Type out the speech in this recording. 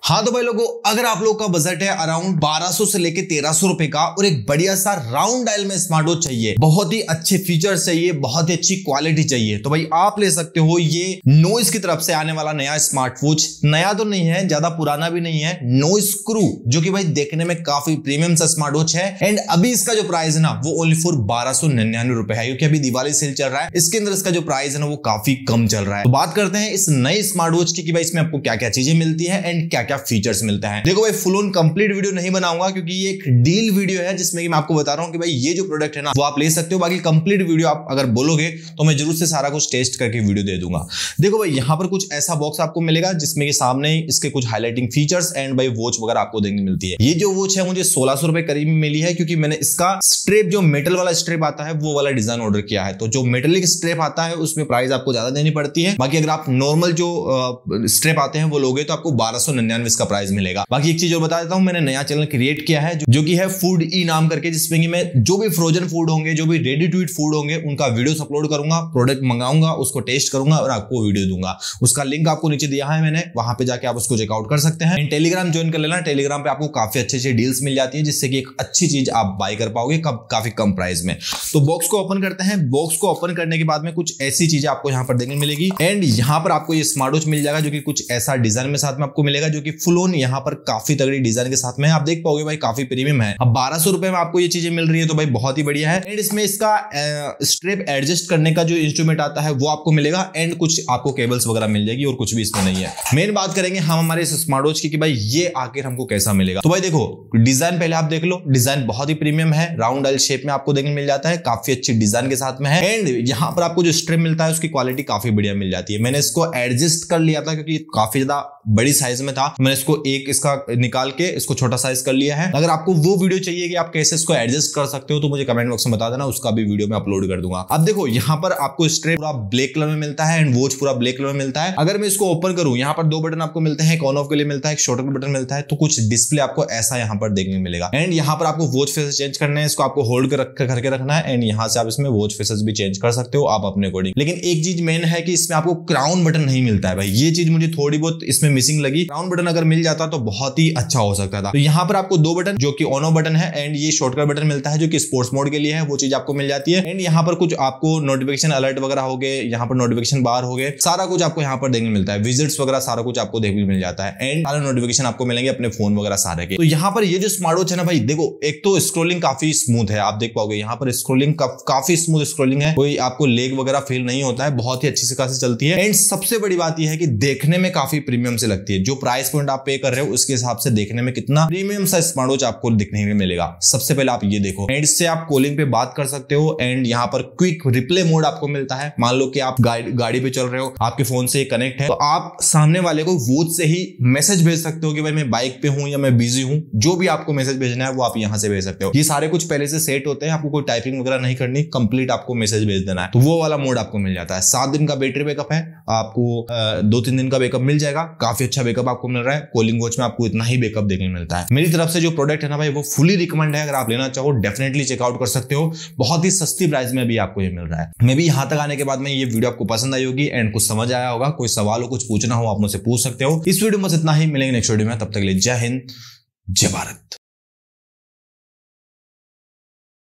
हाँ तो भाई लोगों, अगर आप लोग का बजट है अराउंड 1200 से लेके 1300 रुपए का और एक बढ़िया सा राउंड डायल में स्मार्ट वॉच चाहिए, बहुत ही अच्छे फीचर्स चाहिए, बहुत ही अच्छी क्वालिटी चाहिए, तो भाई आप ले सकते हो ये नॉइज की तरफ से आने वाला नया स्मार्ट वॉच। नया तो नहीं है, ज्यादा पुराना भी नहीं है, नॉइज क्रू, जो कि भाई देखने में काफी प्रीमियम सा स्मार्ट वॉच है। एंड अभी इसका जो प्राइस है ना वो ओनली फॉर 1299 रुपए है, क्योंकि अभी दिवाली सेल चल रहा है। इसके अंदर इसका जो प्राइस है ना वो काफी कम चल रहा है। तो बात करते हैं इस नई स्मार्ट वॉच की कि भाई इसमें आपको क्या क्या चीजें मिलती है एंड क्या क्या फीचर्स मिलता है। देखो भाई, फुल ऑन कंप्लीट वीडियो नहीं बनाऊंगा क्योंकि ये एक डील वीडियो है जिसमें कि मैं आपको बता रहा हूं कि भाई ये जो प्रोडक्ट है ना वो आप ले सकते हो। बाकी कंप्लीट वीडियो आप अगर बोलोगे तो मैं जरूर से सारा कुछ टेस्ट करके वीडियो दे दूंगा। देखो भाई, यहां पर कुछ ऐसा बॉक्स आपको मिलेगा जिसमें कि सामने इसके कुछ हाईलाइटिंग फीचर्स एंड भाई वॉच वगैरह आपको देखने मिलती है। ये जो वॉच है मुझे 1600 रुपए करीब में मिली है, क्योंकि मैंने इसका स्ट्रेप, जो मेटल वाला स्ट्रेप आता है वो वाला डिजाइन ऑर्डर किया है। तो जो मेटलिक स्ट्रेप आता है उसमें प्राइस आपको ज्यादा देनी पड़ती है। बाकी अगर आप नॉर्मल जो स्ट्रेप आते हैं वो लोगे तो आपको 1299 इसका प्राइस मिलेगा। बाकी एक चीज और बता देता हूं, मैंने नया चैनल क्रिएट किया है जो कि है फूड ई नाम करके, जिसमें कि मैं जो भी फ्रोजन फूड होंगे, जो भी रेडी टू ईट फूड होंगे, उनका वीडियोस अपलोड करूंगा, प्रोडक्ट मंगाऊंगा, उसको टेस्ट करूंगा और आपको वीडियो दूंगा। उसका लिंक आपको नीचे दिया है मैंने, वहां पे जाके आप उसको चेकआउट कर सकते हैं। टेलीग्राम ज्वाइन कर लेना, टेलीग्राम पे आपको काफी अच्छी डील्स मिल जाती है, जिससे कि एक अच्छी चीज आप बाय कर पाओगे काफी कम प्राइस में। तो बॉक्स को ओपन करते हैं। बॉक्स को ओपन करने के बाद में कुछ ऐसी चीजें आपको यहाँ पर देखने मिलेगी एंड यहाँ पर आपको ये स्मार्ट वॉच मिल जाएगा, जो कि कुछ ऐसा डिजाइन में साथ में आपको मिलेगा, जो कि फुल ऑन यहाँ पर काफी तगड़ी डिजाइन के साथ में आप देख पाओगे भाई, काफी प्रीमियम है। अब 1200 रुपए में आपको ये चीजें मिल रही है तो भाई बहुत ही बढ़िया है। एंड इसमें इसका स्ट्रेप एडजस्ट करने का जो इंस्ट्रूमेंट आता है वो आपको मिलेगा एंड कुछ आपको केबल्स वगैरह मिल जाएगी और कुछ भी इसमें नहीं है। मेन बात करेंगे हम हमारे इस स्मार्ट वॉच की कि भाई ये आखिर हमको कैसा मिलेगा। तो भाई देखो, डिजाइन पहले आप देख लो, डिजाइन बहुत ही प्रीमियम है, राउंड डायल शेप में आपको देखने मिल जाता है, काफी अच्छी डिजाइन के साथ में है। एंड यहाँ पर आपको जो स्ट्रेप मिलता है उसकी क्वालिटी काफी बढ़िया मिल जाती है। मैंने इसको एडजस्ट कर लिया था क्योंकि काफी ज्यादा बड़ी साइज में था, मैंने इसको एक इसका निकाल के इसको छोटा साइज कर लिया है। अगर आपको वो वीडियो चाहिए कि आप कैसे इसको एडजस्ट कर सकते हो तो मुझे कमेंट बॉक्स में बता देना, उसका भी वीडियो मैं अपलोड कर दूंगा। अब देखो, यहाँ पर आपको स्ट्रेप पूरा ब्लैक कलर में मिलता है एंड वॉच पूरा ब्लैक कलर में मिलता है। अगर मैं इसको ओपन करूं, यहाँ पर दो बटन आपको मिलते हैं, एक ऑन ऑफ के लिए मिलता है, एक शॉर्टकट बटन मिलता है। तो कुछ डिस्प्ले आपको ऐसा यहाँ पर देखने मिलेगा एंड यहाँ पर आपको वॉच फेसेस चेंज करने हैं, इसको आपको होल्ड करके रखना है एंड यहाँ से आप इसमें वॉच फेसेस भी चेंज कर सकते हो आप अपने अकॉर्डिंग। लेकिन एक चीज मेन है कि इसमें आपको क्राउन बटन नहीं मिलता है भाई, ये चीज मुझे थोड़ी बहुत इसमें मिसिंग लगी। क्राउन बटन अगर मिल जाता तो बहुत ही अच्छा हो सकता था। तो यहाँ पर आपको दो बटन, जो कि ऑन ऑफ बटन है एंड ये शॉर्टकट बटन मिलता है जो कि स्पोर्ट्स मोड के लिए है, वो चीज आपको मिल जाती है। एंड यहाँ पर कुछ आपको नोटिफिकेशन अलर्ट वगैरह हो गए, यहाँ पर नोटिफिकेशन बार हो गए, सारा कुछ आपको यहाँ पर देखने मिलता है, विजिट्स वगैरह सारा कुछ आपको देखने मिल जाता है एंड सारे नोटिफिकेशन आपको मिलेंगे अपने फोन वगैरह सारे के। तो यहाँ पर ये जो स्मार्ट वॉच है ना भाई, देखो एक तो स्क्रोलिंग काफी स्मूथ है, आप देख पाओगे यहाँ पर स्क्रोलिंग काफी स्मूथ स्क्रोलिंग है, कोई आपको लेग वगैरह फील नहीं होता है, बहुत ही अच्छी से खासी चलती है। एंड सबसे बड़ी बात यह है कि देखने में काफी प्रीमियम से लगती है। जो प्राइस पॉइंट आप पे कर रहे हो उसके हिसाब से देखने में कितना प्रीमियम सा स्मार्ट वॉच आपको दिखने में मिलेगा। सबसे पहले आप ये देखो, एंड इससे आप कॉलिंग पे बात कर सकते हो एंड यहाँ पर क्विक रिप्ले मोड आपको मिलता है। मान लो कि आप गाड़ी पे चल रहे हो, आपके फोन से कनेक्ट है, तो आप सामने वाले को वॉच से ही मैसेज भेज सकते हो कि भाई मैं बाइक पे हूं या मैं बिजी हूं, जो भी आपको मैसेज भेजना है वो आप यहाँ से भेज सकते हो। ये सारे कुछ पहले से सेट होते हैं, आपको कोई टाइपिंग वगैरह नहीं करनी, कंप्लीट आपको मैसेज भेज देना है। तो वो वाला मोड आपको मिल जाता है। 7 दिन का बैटरी बैकअप है, आपको 2-3 दिन का बैकअप मिल जाएगा, काफी अच्छा बैकअप आपको मिल रहा है। कॉलिंग वॉच में आपको इतना ही बैकअप देखने मिलता है। मेरी तरफ से जो प्रोडक्ट है ना भाई वो फुली रिकमेंड है, अगर आप लेना चाहो डेफिनेटली चेकआउट कर सकते हो, बहुत ही सस्ती प्राइस में भी आपको ये मिल रहा है। मैं भी यहाँ तक आने के बाद में ये वीडियो आपको पसंद आई होगी एंड कुछ समझ आया होगा, कोई सवाल हो, कुछ पूछना हो आप मुझसे पूछ सकते हो। इस वीडियो में बस इतना ही, मिलेंगे नेक्स्ट वीडियो में, तब तक के लिए जय हिंद, जय भारत।